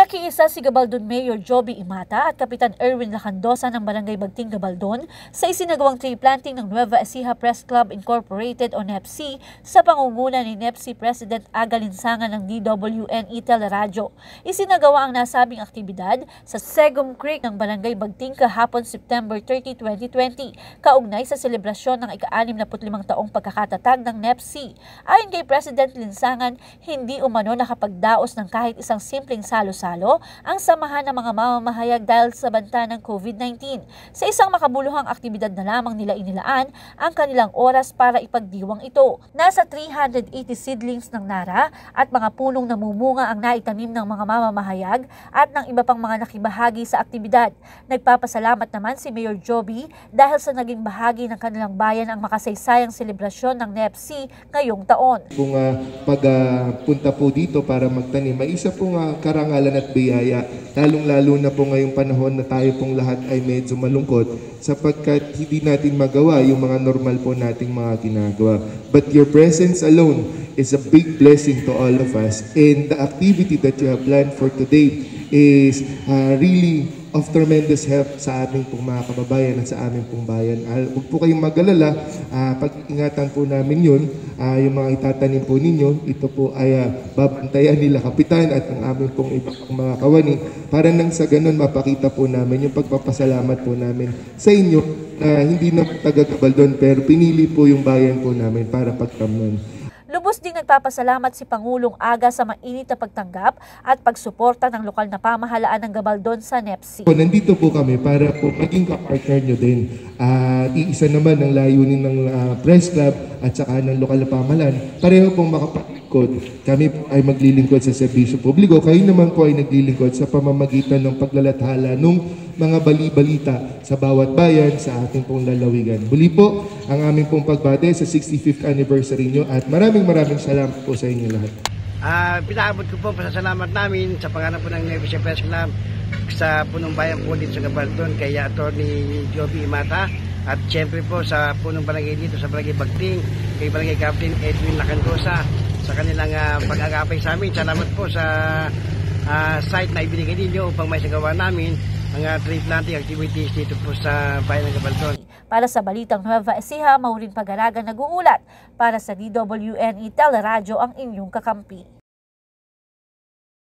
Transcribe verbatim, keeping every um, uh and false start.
Nakiisa si Gabaldon Mayor Joby Imata at Kapitan Erwin Lacandosa ng Barangay Bagting Gabaldon sa isinagawang tree planting ng Nueva Ecija Press Club Incorporated o N E P C sa pangunguna ni N E P C President Aga Linsangan ng D W N E Teleradyo. Isinagawa ang nasabing aktibidad sa Segum Creek ng Barangay Bagting kahapon September thirtieth, twenty twenty, kaugnay sa selebrasyon ng ika-anim na putlimang taong pagkakatatag ng N E P C. Ayon kay President Linsangan, hindi umano nakapagdaos ng kahit isang simpleng salo-salo ang samahan ng mga mamamahayag dahil sa banta ng COVID nineteen. Sa isang makabuluhang aktibidad na lamang nila inilaan ang kanilang oras para ipagdiwang ito. Nasa three hundred eighty seedlings ng nara at mga punong namumunga ang naitanim ng mga mamamahayag at ng iba pang mga nakibahagi sa aktibidad. Nagpapasalamat naman si Mayor Joby dahil sa naging bahagi ng kanilang bayan ang makasaysayang selebrasyon ng N E P C ngayong taon. Kung uh, pagpunta uh, po dito para magtanim, may isa pong uh, karangalan at biyaya, lalong-lalo na po ngayong panahon na tayo pong lahat ay medyo malungkot sapagkat hindi natin magawa yung mga normal po nating mga ginagawa. But your presence alone is a big blessing to all of us, and the activity that you have planned for today is uh, really of tremendous help sa aming pong mga kababayan at sa aming pong bayan. Uh, huwag po kayong mag-alala, uh, pag-ingatan po namin yun, uh, yung mga itatanim po ninyo, ito po ay uh, babantayan nila Kapitan at ang aming pong ibang mga kawani para nang sa ganun mapakita po namin yung pagpapasalamat po namin sa inyo na uh, hindi na taga-Gabaldon pero pinili po yung bayan po namin para pagtamnan. Lubos ding nagpapasalamat si Pangulong Aga sa mainit na pagtanggap at pagsuporta ng lokal na pamahalaan ng Gabaldon sa N E P C. Nandito po kami para po maging kapartner nyo din. At uh, iisa naman ng layunin ng uh, press club at saka ng lokal na pamahalaan. Pareho pong makapaglingkod. Kami po ay maglilingkod sa serbisyo publiko. Kayo naman po ay naglilingkod sa pamamagitan ng paglalathala ng mga bali-balita sa bawat bayan sa ating pong lalawigan. Muli po ang aming pong pagbate sa sixty-fifth anniversary nyo at maraming maraming salamat po sa inyo lahat. Uh, Pinaabot ko po pasasalamat namin sa pangalan po ng Nueva Ecija Press Club sa punong bayan po dito sa Gabaldon kay Attorney Joby Imata at siyempre po sa punong barangay dito sa Barangay Bagting kay Barangay Captain Edwin Lacandosa sa kanilang uh, pag-agapay sa amin. Salamat po sa uh, site na ibinigay ninyo upang may sagawa namin ang uh, tree planting activities dito po sa bayan ng Gabaldon. Para sa Balitang Nueva Ecija, Maureen Pagaraga nag-uulat. Para sa D W N E Teleradyo ang inyong kakampi.